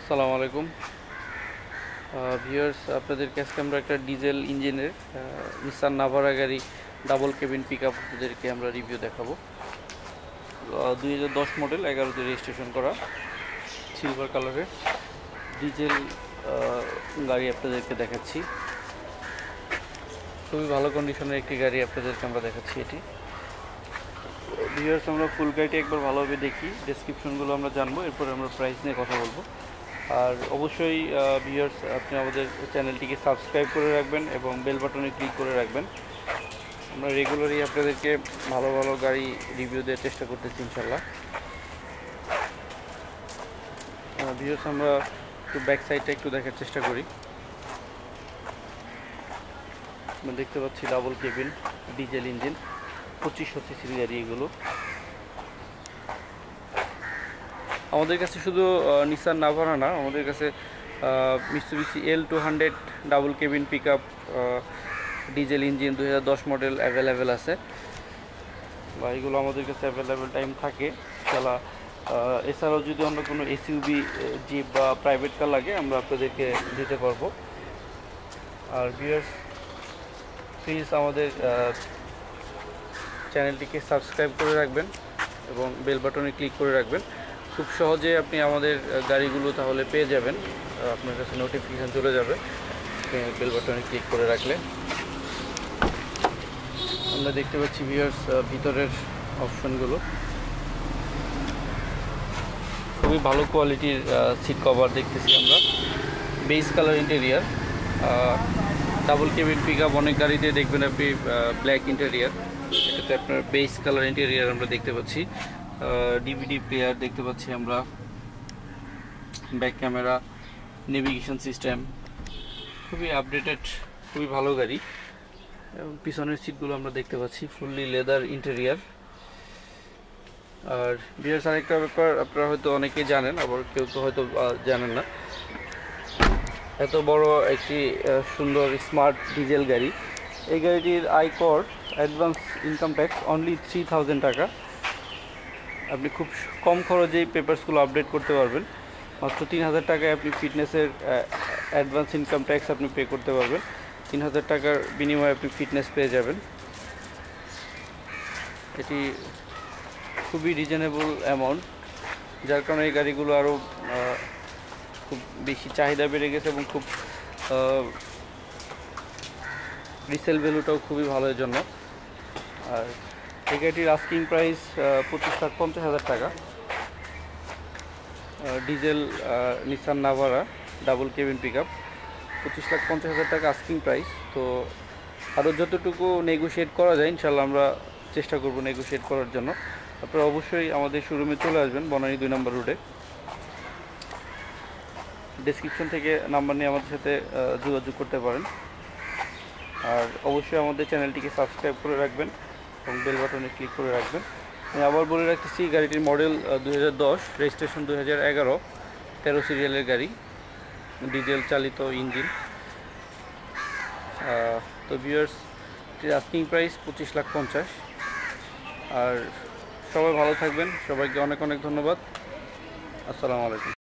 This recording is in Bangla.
আসসালামু আলাইকুম ভিউয়ার্স, আপনাদেরকে আজকে আমরা একটা ডিজেল ইঞ্জিনের নিসান নাভারা গাড়ি ডাবল কেবিন পিক আপ আপনাদেরকে আমরা রিভিউ দেখাবো। 2010 মডেল, 11তে রেজিস্ট্রেশন করা, সিলভার কালারের ডিজেল গাড়ি আপনাদেরকে দেখাচ্ছি। খুবই ভালো কন্ডিশনের একটি গাড়ি আপনাদেরকে আমরা দেখাচ্ছি। এটি ভিউয়ার্স, আমরা ফুল গাড়িটি একবার ভালোভাবে দেখি, ডেসক্রিপশনগুলো আমরা জানবো, এরপরে আমরা প্রাইস নিয়ে কথা বলবো। আর অবশ্যই ভিউয়ার্স, আপনি আমাদের চ্যানেলটিকে সাবস্ক্রাইব করে রাখবেন এবং বেল বাটনে ক্লিক করে রাখবেন। আমরা রেগুলারই আপনাদেরকে ভালো ভালো গাড়ি রিভিউ দেওয়ার চেষ্টা করতেছি ইনশাল্লাহ। ভিউয়ার্স, আমরা একটু ব্যাক সাইডটা একটু দেখার চেষ্টা করি। আমরা দেখতে পাচ্ছি ডাবল কেবিন ডিজেল ইঞ্জিন, 2500 সিসির গাড়ি এগুলো। আমাদের কাছে শুধু নিসান নাভারা না, আমাদের কাছে Mitsubishi L200 double cabin pick up diesel engine 2010 model available আছে। এগুলো আমাদের কাছে অ্যাভেলেবেল টাইম থাকে ইনশাআল্লাহ। এছাড়াও যদি অন্য কোনো এসইউভি, জিপ বা প্রাইভেট কার লাগে, আমরা আপনাদেরকে দিতে পারবো। আর ভিউয়ার্স, প্লিজ আমাদের চ্যানেলটিকে সাবস্ক্রাইব করে রাখবেন এবং বেল বাটনে ক্লিক করে রাখবেন। খুব সহজে আপনি আমাদের গাড়িগুলো তাহলে পেয়ে যাবেন, আপনার কাছে নোটিফিকেশান চলে যাবে বেল বাটনে ক্লিক করে রাখলে। আমরা দেখতে পাচ্ছি ভিউয়ার্স, ভিতরের অপশনগুলো খুবই ভালো কোয়ালিটির সিট কভার দেখতেছি আমরা। Beige colour interior, double cabin pick up অনেক গাড়িতে দেখবেন আপনি ব্ল্যাক ইন্টেরিয়ার, এটাতে আপনার বেজ কালার ইন্টেরিয়ার আমরা দেখতে পাচ্ছি। ডিভিডি প্লেয়ার দেখতে পাচ্ছি আমরা, ব্যাক ক্যামেরা, নেভিগেশন সিস্টেম, খুবই আপডেটেড, খুবই ভালো গাড়ি। এবং পিছনের সিটগুলো আমরা দেখতে পাচ্ছি ফুললি লেদার ইন্টেরিয়ার। আর ভিউয়ার্স, আরেকটা ব্যাপার আপনারা হয়তো অনেকেই জানেন, আবার কেউ তো হয়তো জানেন না, এত বড় একটি সুন্দর স্মার্ট ডিজেল গাড়ি, এই গাড়িটির আয়কর অ্যাডভান্স ইনকাম ট্যাক্স অনলি 3000 টাকা। আপনি খুব কম খরচেই পেপারসগুলো আপডেট করতে পারবেন। মাত্র 3000 টাকায় আপনি ফিটনেসের অ্যাডভান্স ইনকাম ট্যাক্স আপনি পে করতে পারবেন। 3000 টাকার বিনিময়ে আপনি ফিটনেস পেয়ে যাবেন। এটি খুবই রিজনেবল অ্যামাউন্ট, যার কারণে এই গাড়িগুলো আরও খুব বেশি চাহিদা বেড়ে গেছে এবং খুব রিসেল ভ্যালুটাও খুবই ভালো এর জন্য। আর এই গাড়িটির আস্কিং প্রাইস 25,50,000 টাকা। Diesel Nissan Navara double cabin pick up 25,50,000 টাকা আস্কিং প্রাইস। তো আরও যতটুকু নেগোশিয়েট করা যায় ইনশাল্লাহ আমরা চেষ্টা করব নেগোশিয়েট করার জন্য। আপনারা অবশ্যই আমাদের শোরুমে চলে আসবেন, বনানী 2 নম্বর রোডে। ডেসক্রিপশন থেকে নাম্বার নিয়ে আমাদের সাথে যোগাযোগ করতে পারেন। আর অবশ্যই আমাদের চ্যানেলটিকে সাবস্ক্রাইব করে রাখবেন এবং বেল বাটনে ক্লিক করে রাখবেন। আমি আবার বলে রাখতেছি, গাড়িটির মডেল 2010, রেজিস্ট্রেশন 2011, 13 সিরিয়ালের গাড়ি, ডিজেল চালিত ইঞ্জিন। তো ভিউয়ার্স, আস্কিং প্রাইস 25,50,000। আর সবাই ভালো থাকবেন, সবাইকে অনেক অনেক ধন্যবাদ। আসসালামু আলাইকুম।